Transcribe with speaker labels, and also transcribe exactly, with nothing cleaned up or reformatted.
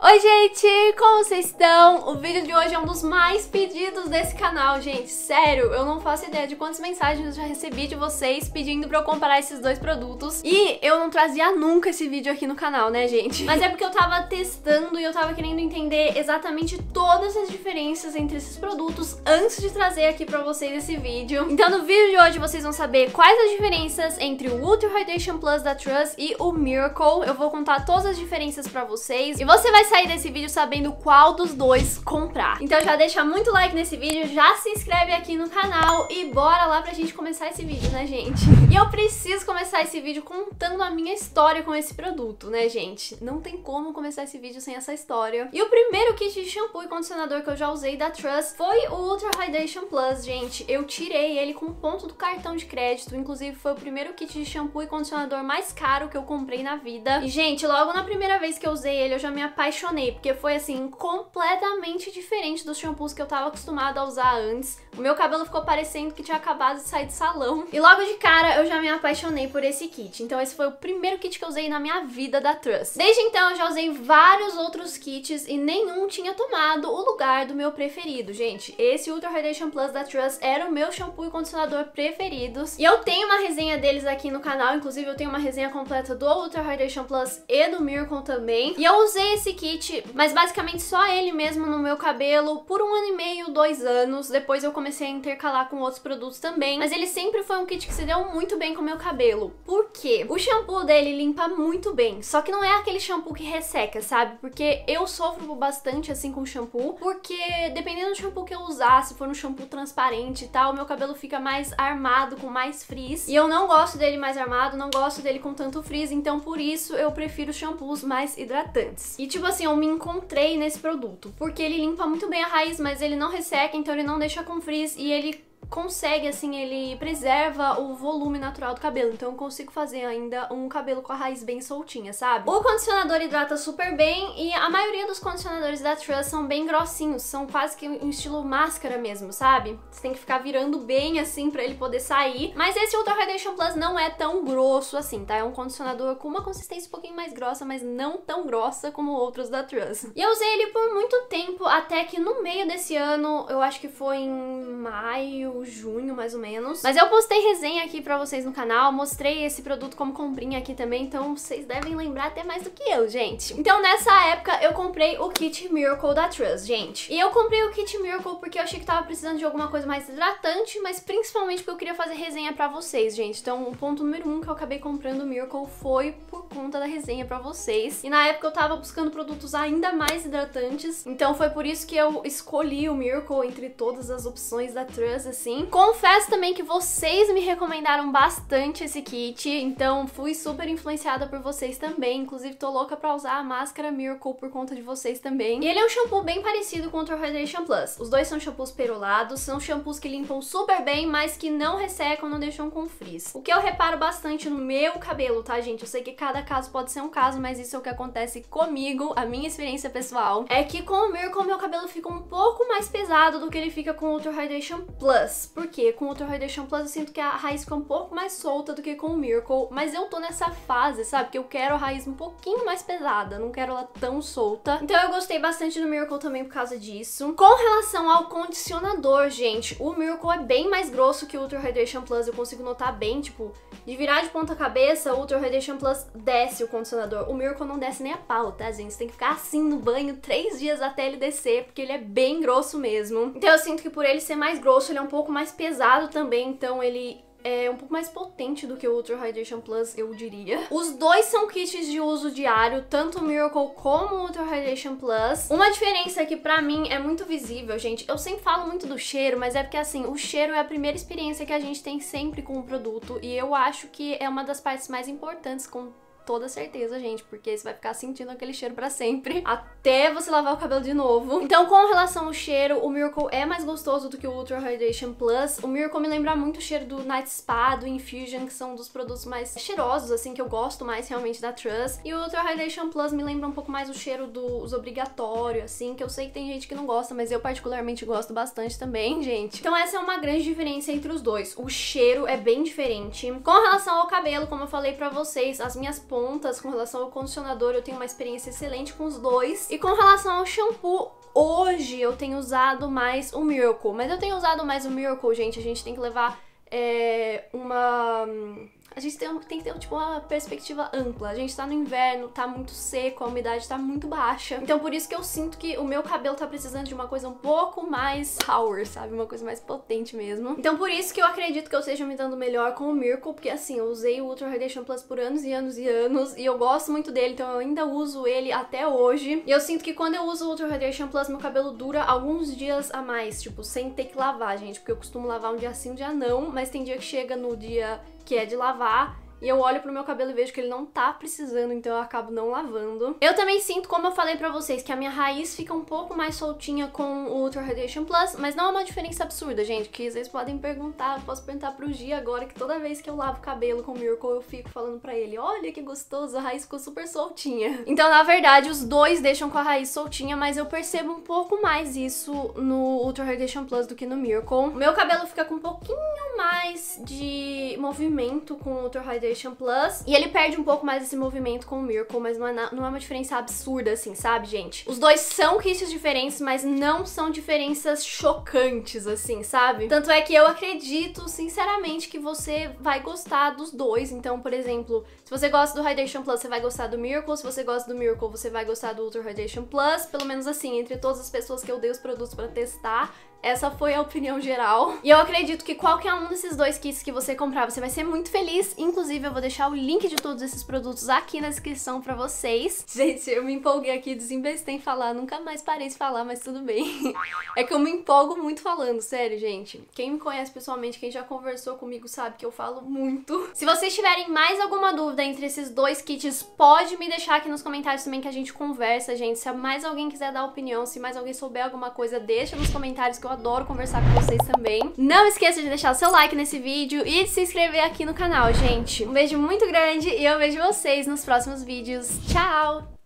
Speaker 1: Oi gente, como vocês estão? O vídeo de hoje é um dos mais pedidos desse canal, gente. Sério, eu não faço ideia de quantas mensagens eu já recebi de vocês pedindo pra eu comparar esses dois produtos. E eu não trazia nunca esse vídeo aqui no canal, né, gente? Mas é porque eu tava testando e eu tava querendo entender exatamente todas as diferenças entre esses produtos antes de trazer aqui pra vocês esse vídeo. Então no vídeo de hoje vocês vão saber quais as diferenças entre o Ultra Hydration Plus da Trust e o Miracle. Eu vou contar todas as diferenças pra vocês e você vai sair desse vídeo sabendo qual dos dois comprar. Então já deixa muito like nesse vídeo, já se inscreve aqui no canal e bora lá pra gente começar esse vídeo, né, gente? E eu preciso começar esse vídeo contando a minha história com esse produto, né, gente? Não tem como começar esse vídeo sem essa história. E o primeiro kit de shampoo e condicionador que eu já usei da Trust foi o Ultra Hydration Plus, gente. Eu tirei ele com ponto do cartão de crédito, inclusive foi o primeiro kit de shampoo e condicionador mais caro que eu comprei na vida. E, gente, logo na primeira vez que eu usei ele, eu já me apaixonei, porque foi, assim, completamente diferente dos shampoos que eu tava acostumada a usar antes. O meu cabelo ficou parecendo que tinha acabado de sair de salão. E logo de cara, eu já me apaixonei por esse kit. Então esse foi o primeiro kit que eu usei na minha vida da Trust. Desde então, eu já usei vários outros kits e nenhum tinha tomado o lugar do meu preferido, gente. Esse Ultra Hydration Plus da Trust era o meu shampoo e condicionador preferidos. E eu tenho uma resenha deles aqui no canal. Inclusive, eu tenho uma resenha completa do Ultra Hydration Plus e do Miracle também. E eu usei esse kit, mas basicamente só ele mesmo no meu cabelo por um ano e meio, dois anos. Depois eu comecei a intercalar com outros produtos também. Mas ele sempre foi um kit que se deu muito bem com o meu cabelo. Por quê? O shampoo dele limpa muito bem. Só que não é aquele shampoo que resseca, sabe? Porque eu sofro bastante assim com shampoo. Porque dependendo do shampoo que eu usar, se for um shampoo transparente e tal, meu cabelo fica mais armado, com mais frizz. E eu não gosto dele mais armado, não gosto dele com tanto frizz. Então por isso eu prefiro shampoos mais hidratantes. E tipo assim, eu me encontrei nesse produto. Porque ele limpa muito bem a raiz, mas ele não resseca, então ele não deixa com frizz e ele consegue, assim, ele preserva o volume natural do cabelo, então eu consigo fazer ainda um cabelo com a raiz bem soltinha, sabe? O condicionador hidrata super bem e a maioria dos condicionadores da Trust são bem grossinhos, são quase que em estilo máscara mesmo, sabe? Você tem que ficar virando bem, assim, pra ele poder sair. Mas esse Ultra Hydration Plus não é tão grosso assim, tá? É um condicionador com uma consistência um pouquinho mais grossa, mas não tão grossa como outros da Trust. E eu usei ele por muito tempo, até que no meio desse ano, eu acho que foi em maio, junho, mais ou menos. Mas eu postei resenha aqui pra vocês no canal, mostrei esse produto como comprinha aqui também, então vocês devem lembrar até mais do que eu, gente. Então nessa época eu comprei o kit Miracle da Trust, gente. E eu comprei o kit Miracle porque eu achei que tava precisando de alguma coisa mais hidratante, mas principalmente porque eu queria fazer resenha pra vocês, gente. Então o ponto número um que eu acabei comprando o Miracle foi por conta da resenha pra vocês. E na época eu tava buscando produtos ainda mais hidratantes, então foi por isso que eu escolhi o Miracle entre todas as opções da Trust, assim. Confesso também que vocês me recomendaram bastante esse kit, então fui super influenciada por vocês também. Inclusive tô louca pra usar a máscara Miracle por conta de vocês também. E ele é um shampoo bem parecido com o Ultra Hydration Plus. Os dois são shampoos perolados, são shampoos que limpam super bem, mas que não ressecam, não deixam com frizz. O que eu reparo bastante no meu cabelo, tá, gente? Eu sei que cada caso pode ser um caso, mas isso é o que acontece comigo, a minha experiência pessoal, é que com o Miracle meu cabelo fica um pouco mais pesado do que ele fica com o Ultra Hydration Plus. Porque com o Ultra Hydration Plus eu sinto que a raiz fica um pouco mais solta do que com o Miracle, mas eu tô nessa fase, sabe? Que eu quero a raiz um pouquinho mais pesada, não quero ela tão solta. Então eu gostei bastante do Miracle também por causa disso. Com relação ao condicionador, gente, o Miracle é bem mais grosso que o Ultra Hydration Plus, eu consigo notar bem, tipo, de virar de ponta cabeça, o Ultra Hydration Plus desce o condicionador. O Miracle não desce nem a pau, tá, gente? Você tem que ficar assim no banho três dias até ele descer, porque ele é bem grosso mesmo. Então eu sinto que por ele ser mais grosso, ele é um pouco mais pesado também, então ele é um pouco mais potente do que o Ultra Hydration Plus, eu diria. Os dois são kits de uso diário, tanto o Miracle como o Ultra Hydration Plus. Uma diferença que pra mim é muito visível, gente, eu sempre falo muito do cheiro, mas é porque assim, o cheiro é a primeira experiência que a gente tem sempre com o produto, e eu acho que é uma das partes mais importantes com toda certeza, gente, porque você vai ficar sentindo aquele cheiro pra sempre, até você lavar o cabelo de novo. Então, com relação ao cheiro, o Miracle é mais gostoso do que o Ultra Hydration Plus. O Miracle me lembra muito o cheiro do Night Spa, do Infusion, que são dos produtos mais cheirosos, assim, que eu gosto mais realmente da Trust. E o Ultra Hydration Plus me lembra um pouco mais o cheiro dos obrigatórios, assim, que eu sei que tem gente que não gosta, mas eu particularmente gosto bastante também, gente. Então essa é uma grande diferença entre os dois. O cheiro é bem diferente. Com relação ao cabelo, como eu falei pra vocês, as minhas pontas pontas com relação ao condicionador, eu tenho uma experiência excelente com os dois. E com relação ao shampoo, hoje eu tenho usado mais o Miracle. Mas eu tenho usado mais o Miracle, gente. A gente tem que levar é, uma... A gente tem, tem que ter tipo, uma perspectiva ampla. A gente tá no inverno, tá muito seco, a umidade tá muito baixa. Então por isso que eu sinto que o meu cabelo tá precisando de uma coisa um pouco mais power, sabe? Uma coisa mais potente mesmo. Então por isso que eu acredito que eu esteja me dando melhor com o Miracle, porque assim, eu usei o Ultra Radiation Plus por anos e anos e anos, e eu gosto muito dele, então eu ainda uso ele até hoje. E eu sinto que quando eu uso o Ultra Radiation Plus, meu cabelo dura alguns dias a mais, tipo, sem ter que lavar, gente, porque eu costumo lavar um dia sim, um dia não, mas tem dia que chega no dia que é de lavar, e eu olho pro meu cabelo e vejo que ele não tá precisando, então eu acabo não lavando. Eu também sinto, como eu falei pra vocês, que a minha raiz fica um pouco mais soltinha com o Ultra Radiation Plus, mas não é uma diferença absurda, gente, que vocês podem perguntar, posso perguntar pro Gia agora, que toda vez que eu lavo o cabelo com o Miracle, eu fico falando pra ele, olha que gostoso, a raiz ficou super soltinha. Então, na verdade, os dois deixam com a raiz soltinha, mas eu percebo um pouco mais isso no Ultra Radiation Plus do que no Miracle. O meu cabelo fica com um pouquinho mais de movimento com o Ultra Radiation Plus, e ele perde um pouco mais esse movimento com o Miracle, mas não é, na, não é uma diferença absurda assim, sabe, gente? Os dois são kits diferentes, mas não são diferenças chocantes assim, sabe? Tanto é que eu acredito, sinceramente, que você vai gostar dos dois. Então, por exemplo, se você gosta do Radiation Plus, você vai gostar do Miracle. Se você gosta do Miracle, você vai gostar do Ultra Radiation Plus. Pelo menos assim, entre todas as pessoas que eu dei os produtos pra testar, essa foi a opinião geral. E eu acredito que qualquer um desses dois kits que você comprar, você vai ser muito feliz. Inclusive, eu vou deixar o link de todos esses produtos aqui na descrição pra vocês. Gente, eu me empolguei aqui, desinvestei em falar. Nunca mais parei de falar, mas tudo bem. É que eu me empolgo muito falando, sério, gente. Quem me conhece pessoalmente, quem já conversou comigo, sabe que eu falo muito. Se vocês tiverem mais alguma dúvida entre esses dois kits, pode me deixar aqui nos comentários também, que a gente conversa, gente. Se mais alguém quiser dar opinião, se mais alguém souber alguma coisa, deixa nos comentários, que eu adoro conversar com vocês também. Não esqueça de deixar o seu like nesse vídeo e de se inscrever aqui no canal, gente. Um beijo muito grande e eu vejo vocês nos próximos vídeos. Tchau!